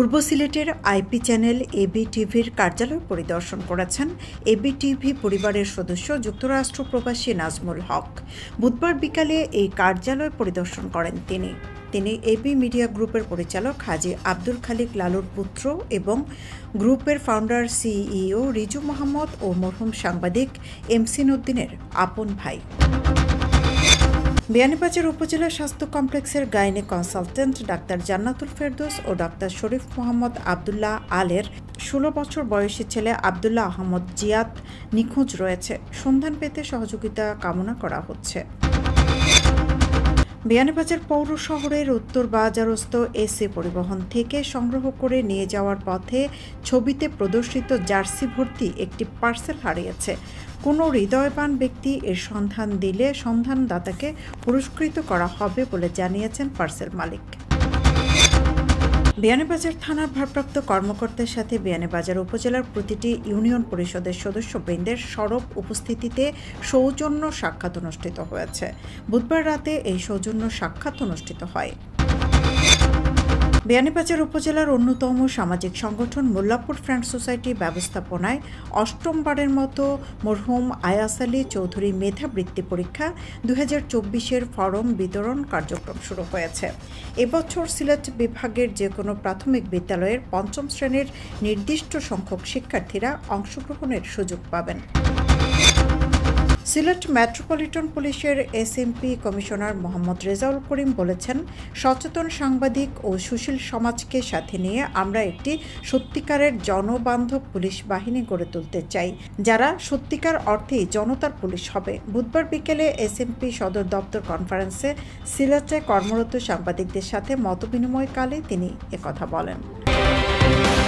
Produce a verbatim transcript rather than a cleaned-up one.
পূর্ব সিলেটের IP channel AB টিভির কার্যালয় পরিদর্শন করেছেন এবি টিভি পরিবারের সদস্য যুক্তরাষ্ট্র প্রবাসী নাজমুল হক। বুধবার বিকালে এই কার্যালয় পরিদর্শন করেন তিনি তিনি এবি মিডিয়া গ্রুপের পরিচালক হাজী আব্দুল খালিক লালুর পুত্র এবং গ্রুপের ফাউন্ডার সিইও রিজু মোহাম্মদ ও মরহুম সাংবাদিক এমসিন উদ্দিনের আপন ভাই। বিয়ানীবাজার উপজেলা স্বাস্থ্য কমপ্লেক্সের gynae consultant doctor Jannatul Ferdous ও ডাক্তার শরীফ মোহাম্মদ আবদুল্লাহ আলের ষোলো বছর বয়সী ছেলে আবদুল্লাহ আহমদ জিয়াদ নিখোঁজ রয়েছে। সন্ধান পেতে সহযোগিতা কামনা করা হচ্ছে। বিয়ানীবাজার পৌর শহরের উত্তর বাজারস্থ এসি পরিবহন থেকে সংগ্রহ করে নিয়ে যাওয়ার পথে ছবিতে প্রদর্শিত জার্সি ভর্তি একটি পার্সেল হারিয়েছে। কোনো হৃদয়বান ব্যক্তি এর সন্ধান দিলে সন্ধানদাতাকে পুরস্কৃত করা হবে বলে জানিয়েছেন পার্সেল মালিক। বিয়ানীবাজার থানার ভারপ্রাপ্ত কর্মকর্তার সাথে বিয়ানীবাজার উপজেলার প্রতিটি ইউনিয়ন পরিষদের সদস্যবৃন্দের সরব উপস্থিতিতে সৌজন্য সাক্ষাৎ অনুষ্ঠিত হয়েছে। বুধবার রাতে এই সৌজন্য সাক্ষাৎ অনুষ্ঠিত হয়। বিয়ানীবাজার উপজেলার অন্যতম সামাজিক সংগঠন মোল্লাপুর ফ্রেন্ড সোসাইটি ব্যবস্থাপনায় অষ্টমবারের মতো মরহুম আয়াস আলী চৌধুরী মেধাবৃত্তি পরীক্ষা দুই হাজার চব্বিশের ফরম বিতরণ কার্যক্রম শুরু হয়েছে। এবছর সিলেট বিভাগের যে কোনো প্রাথমিক বিদ্যালয়ের পঞ্চম শ্রেণীর নির্দিষ্ট সংখ্যক শিক্ষার্থীরা অংশগ্রহণের সুযোগ পাবেন। সিলেট মেট্রোপলিটন পুলিশের এসএমপি কমিশনার মোহাম্মদ রেজাউল করিম বলেছেন, সচেতন সাংবাদিক ও সুশীল সমাজকে সাথে নিয়ে আমরা একটি সত্যিকারের জনবান্ধব পুলিশ বাহিনী গড়ে তুলতে চাই, যারা সত্যিকার অর্থেই জনতার পুলিশ হবে। বুধবার বিকেলে এসএমপি সদর দপ্তর কনফারেন্সে সিলেটে কর্মরত সাংবাদিকদের সাথে মতবিনিময়কালে তিনি একথা বলেন।